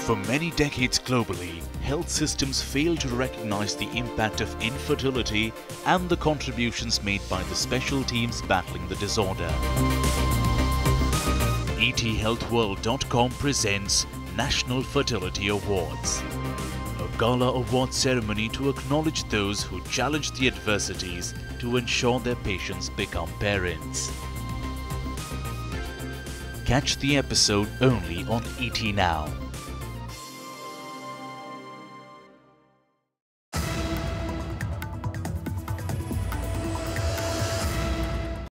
For many decades globally, health systems fail to recognize the impact of infertility and the contributions made by the special teams battling the disorder. ETHealthWorld.com presents National Fertility Awards, a gala award ceremony to acknowledge those who challenge the adversities to ensure their patients become parents. Catch the episode only on ETNOW.